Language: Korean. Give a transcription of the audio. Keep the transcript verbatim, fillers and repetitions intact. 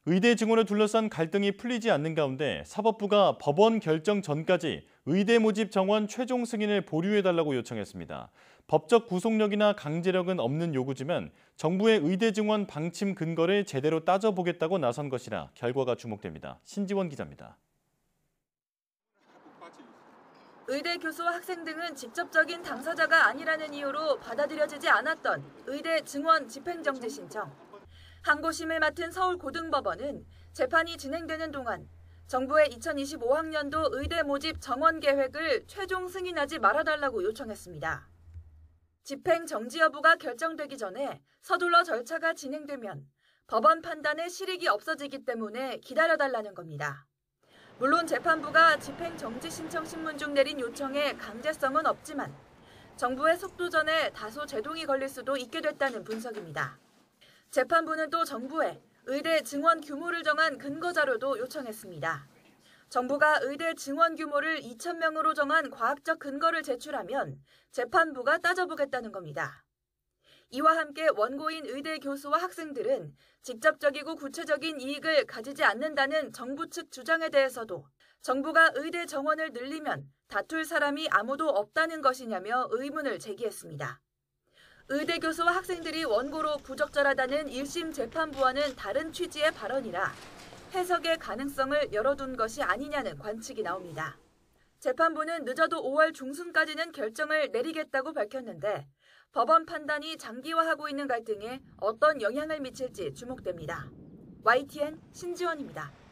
의대 증원을 둘러싼 갈등이 풀리지 않는 가운데 사법부가 법원 결정 전까지 의대 모집 정원 최종 승인을 보류해달라고 요청했습니다. 법적 구속력이나 강제력은 없는 요구지만 정부의 의대 증원 방침 근거를 제대로 따져보겠다고 나선 것이라 결과가 주목됩니다. 신지원 기자입니다. 의대 교수와 학생 등은 직접적인 당사자가 아니라는 이유로 받아들여지지 않았던 의대 증원 집행정지 신청. 항고심을 맡은 서울고등법원은 재판이 진행되는 동안 정부의 이천이십오 학년도 의대 모집 정원 계획을 최종 승인하지 말아달라고 요청했습니다. 집행 정지 여부가 결정되기 전에 서둘러 절차가 진행되면 법원 판단에 실익이 없어지기 때문에 기다려달라는 겁니다. 물론 재판부가 집행 정지 신청 신문 중 내린 요청에 강제성은 없지만 정부의 속도전에 다소 제동이 걸릴 수도 있게 됐다는 분석입니다. 재판부는 또 정부에 의대 증원 규모를 정한 근거 자료도 요청했습니다. 정부가 의대 증원 규모를 이천 명으로 정한 과학적 근거를 제출하면 재판부가 따져보겠다는 겁니다. 이와 함께 원고인 의대 교수와 학생들은 직접적이고 구체적인 이익을 가지지 않는다는 정부 측 주장에 대해서도 정부가 의대 정원을 늘리면 다툴 사람이 아무도 없다는 것이냐며 의문을 제기했습니다. 의대 교수와 학생들이 원고로 부적절하다는 일 심 재판부와는 다른 취지의 발언이라 해석의 가능성을 열어둔 것이 아니냐는 관측이 나옵니다. 재판부는 늦어도 오월 중순까지는 결정을 내리겠다고 밝혔는데 법원 판단이 장기화하고 있는 갈등에 어떤 영향을 미칠지 주목됩니다. 와이티엔 신지원입니다.